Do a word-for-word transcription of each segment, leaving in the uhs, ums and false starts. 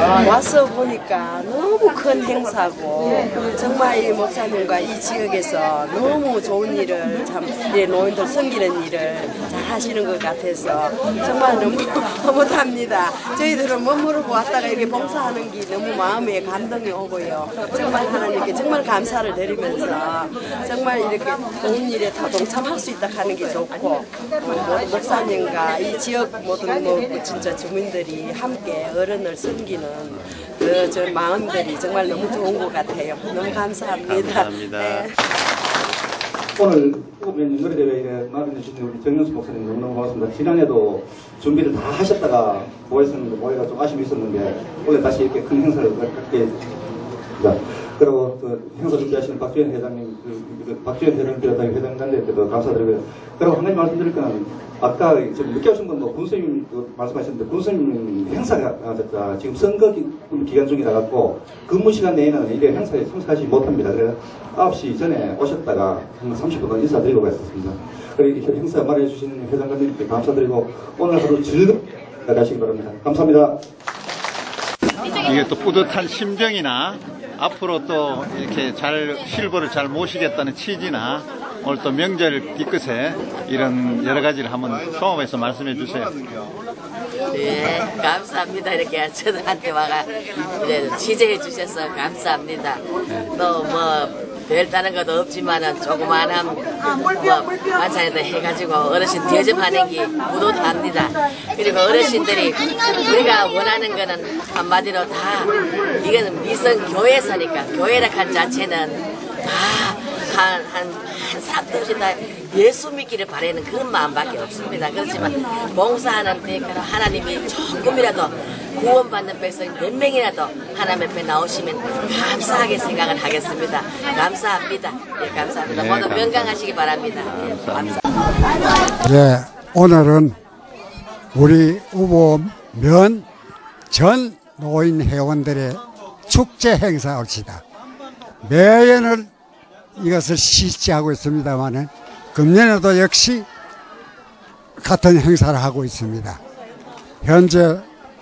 와서 보니까 너무 큰 행사고 정말 이 목사님과 이 지역에서 너무 좋은 일을 참 이 노인들 섬기는 일을 잘 하시는 것 같아서 정말 너무 흐뭇합니다. 저희들은 머무르고 왔다가 이렇게 봉사하는 게 너무 마음에 감동이 오고요. 정말 하나님께 정말 감사를 드리면서 정말 이렇게 좋은 일에 다 동참할 수 있다 하는 게 좋고 어, 목사님과 이 지역 모든 뭐 진짜 주민들이 함께 어른을 섬기는 그 저 마음들이 정말 너무 좋은 것 같아요. 너무 감사합니다. 감사합니다. 네. 오늘 노래대회에 나와주신 우리 정영수 목사님 너무너무 고맙습니다. 지난해도 준비를 다 하셨다가 모였었는데 모여가 좀 아쉬움이 있었는데 오늘 다시 이렇게 큰 행사를 갖게 됩니다. 그리고 그 행사 준비하시는 박주현 회장님, 그, 그 박주현 회장님 회장님께도 감사드리고요. 그리고 한 가지 말씀드릴 거는 아까 좀 늦게 오신 분 뭐 군수님 그 말씀하셨는데 군수님 행사가 아, 지금 선거 기, 기간 중이라 갖고 근무 시간 내에는 이래 행사에 참석하지 못합니다. 그래서 아홉 시 전에 오셨다가 한 삼십 분 동안 인사드리고 갔었습니다. 그리고 이렇게 행사 마련해 주시는 회장님께 감사드리고 오늘 하루 즐겁게 가시기 바랍니다. 감사합니다. 이게 또 뿌듯한 심정이나 앞으로 또 이렇게 잘 실버를 잘 모시겠다는 취지나 오늘 또 명절 뒤끝에 이런 여러 가지를 한번 종합해서 말씀해 주세요. 네, 감사합니다. 이렇게 저한테 와가 이제 취재해 주셔서 감사합니다. 또 뭐 별다른 것도 없지만은 조그마한 뭐 반찬에다 해가지고 어르신 대접하는 게 뿌듯합니다. 그리고 어르신들이 우리가 원하는 거는 한마디로 다 이거는 미성 교회사니까 교회라 한 자체는 다 한 한 한 사람도 없이 다 예수 믿기를 바라는 그런 마음밖에 없습니다. 그렇지만 봉사하는 데 하나님이 조금이라도 구원받는 백성이 몇 명이라도 하나님 앞에 나오시면 감사하게 생각을 하겠습니다. 감사합니다. 예, 감사합니다. 네, 모두 감사합니다. 건강하시기 바랍니다. 예, 감사합니다. 예, 오늘은 우리 우보면 전 노인 회원들의 축제 행사입니다. 매년을 이것을 실시하고 있습니다만은 금년에도 역시 같은 행사를 하고 있습니다. 현재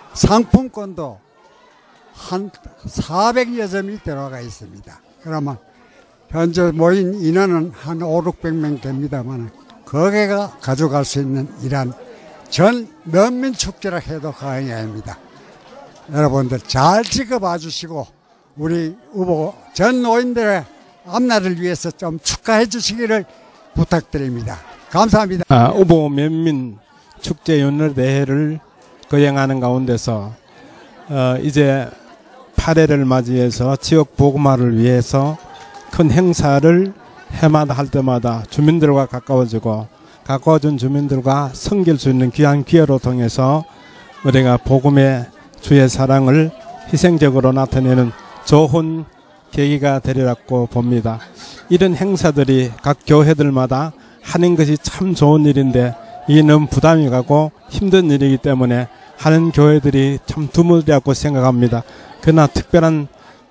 상품권도 한 사백여 점이 들어가 있습니다. 그러면 현재 모인 인원은 한 오륙백 명 됩니다만 거기가 가져갈 수 있는 이란 전 면민축제라 해도 과언이 아닙니다. 여러분들 잘 지켜봐 주시고 우리 후보 전 노인들의 앞날을 위해서 좀 축하해 주시기를 부탁드립니다. 감사합니다. 아, 후보 면민 축제 연례대회를 거행하는 가운데서 어, 이제 팔 회를 맞이해서 지역 복음화를 위해서 큰 행사를 해마다 할 때마다 주민들과 가까워지고 가까워진 주민들과 섬길 수 있는 귀한 기회로 통해서 우리가 복음의 주의 사랑을 희생적으로 나타내는 좋은 계기가 되리라고 봅니다. 이런 행사들이 각 교회들마다 하는 것이 참 좋은 일인데 이게 너무 부담이 가고 힘든 일이기 때문에 하는 교회들이 참 드물다고 생각합니다. 그러나 특별한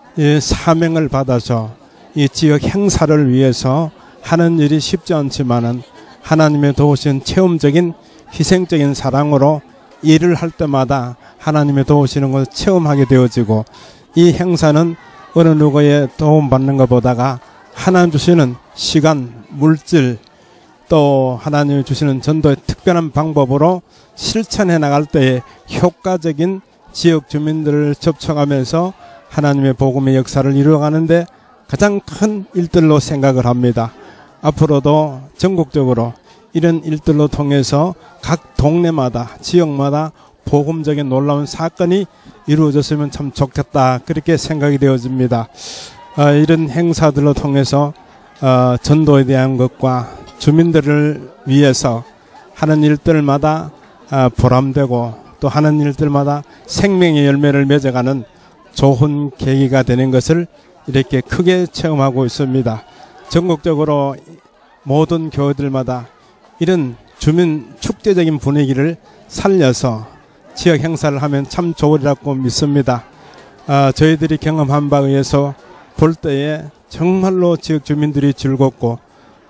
사명을 받아서 이 지역 행사를 위해서 하는 일이 쉽지 않지만은 하나님의 도우신 체험적인 희생적인 사랑으로 일을 할 때마다 하나님의 도우시는 것을 체험하게 되어지고 이 행사는 어느 누구의 도움받는 것보다가 하나님 주시는 시간, 물질 또 하나님 주시는 전도의 특별한 방법으로 실천해 나갈 때에 효과적인 지역 주민들을 접촉하면서 하나님의 복음의 역사를 이루어가는데 가장 큰 일들로 생각을 합니다. 앞으로도 전국적으로 이런 일들로 통해서 각 동네마다 지역마다 복음적인 놀라운 사건이 이루어졌으면 참 좋겠다 그렇게 생각이 되어집니다. 어, 이런 행사들로 통해서 어, 전도에 대한 것과 주민들을 위해서 하는 일들마다 어, 보람되고 또 하는 일들마다 생명의 열매를 맺어가는 좋은 계기가 되는 것을 이렇게 크게 체험하고 있습니다. 전국적으로 모든 교회들마다 이런 주민 축제적인 분위기를 살려서 지역 행사를 하면 참 좋으리라고 믿습니다. 어, 저희들이 경험한 바에 의해서 볼 때에 정말로 지역 주민들이 즐겁고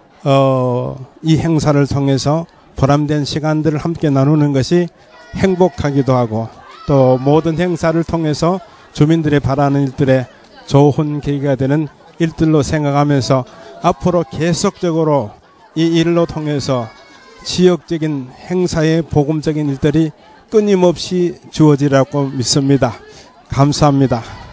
어, 이 행사를 통해서 보람된 시간들을 함께 나누는 것이 행복하기도 하고 또 모든 행사를 통해서 주민들이 바라는 일들에 좋은 계기가 되는 일들로 생각하면서 앞으로 계속적으로 이 일로 통해서 지역적인 행사의 복음적인 일들이 끊임없이 주어지라고 믿습니다. 감사합니다.